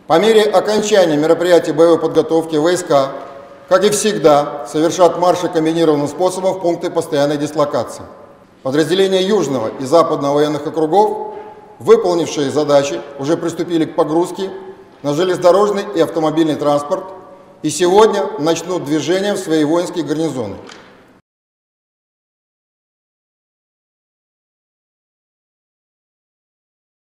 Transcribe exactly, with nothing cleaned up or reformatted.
По мере окончания мероприятий боевой подготовки войска, как и всегда, совершат марши комбинированным способом в пункты постоянной дислокации. Подразделения Южного и Западного военных округов, выполнившие задачи, уже приступили к погрузке на железнодорожный и автомобильный транспорт и сегодня начнут движение в свои воинские гарнизоны.